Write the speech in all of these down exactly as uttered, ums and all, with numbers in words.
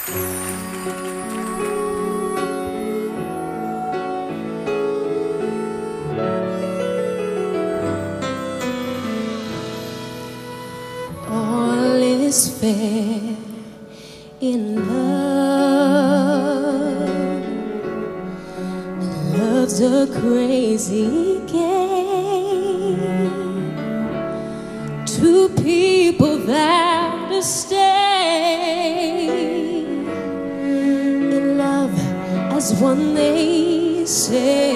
All is fair in love. Love's a crazy game. Two people that are stay in love as one, they say.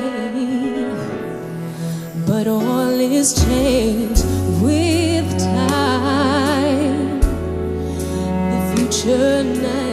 But all is changed with time. The future now